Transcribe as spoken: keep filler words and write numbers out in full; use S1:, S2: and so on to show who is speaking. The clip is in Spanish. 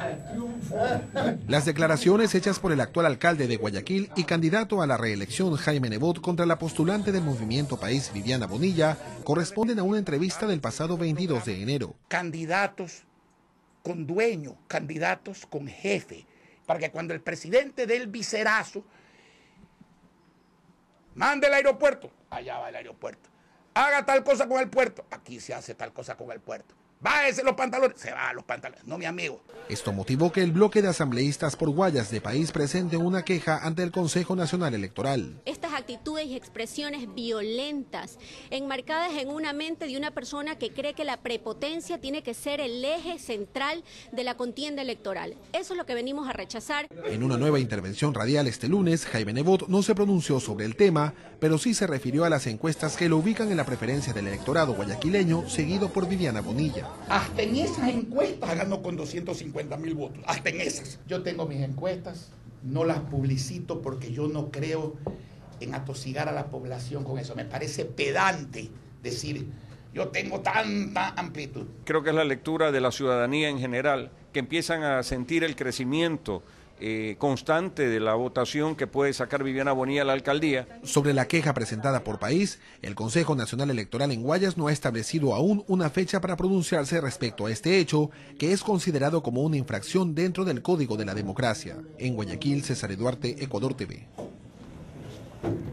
S1: Las declaraciones hechas por el actual alcalde de Guayaquil y candidato a la reelección Jaime Nebot contra la postulante del Movimiento País Viviana Bonilla corresponden a una entrevista del pasado veintidós de enero.
S2: Candidatos con dueño, candidatos con jefe, para que cuando el presidente dé el viserazo, mande el aeropuerto, allá va el aeropuerto. Haga tal cosa con el puerto, aquí se hace tal cosa con el puerto. Bájese los pantalones, se va a los pantalones, no mi amigo.
S1: Esto motivó que el bloque de asambleístas por Guayas de País presente una queja ante el Consejo Nacional Electoral.
S3: Estas actitudes y expresiones violentas, enmarcadas en una mente de una persona que cree que la prepotencia tiene que ser el eje central de la contienda electoral. Eso es lo que venimos a rechazar.
S1: En una nueva intervención radial este lunes, Jaime Nebot no se pronunció sobre el tema, pero sí se refirió a las encuestas que lo ubican en la preferencia del electorado guayaquileño, seguido por Viviana Bonilla.
S2: Hasta en esas encuestas ganó con doscientos cincuenta mil votos, hasta en esas. Yo tengo mis encuestas, no las publicito porque yo no creo en atosigar a la población con eso. Me parece pedante decir, yo tengo tanta amplitud.
S4: Creo que es la lectura de la ciudadanía en general, que empiezan a sentir el crecimiento Eh, constante de la votación que puede sacar Viviana Bonilla a la alcaldía.
S1: Sobre la queja presentada por País, el Consejo Nacional Electoral en Guayas no ha establecido aún una fecha para pronunciarse respecto a este hecho, que es considerado como una infracción dentro del Código de la Democracia. En Guayaquil, César Duarte, Ecuador T V.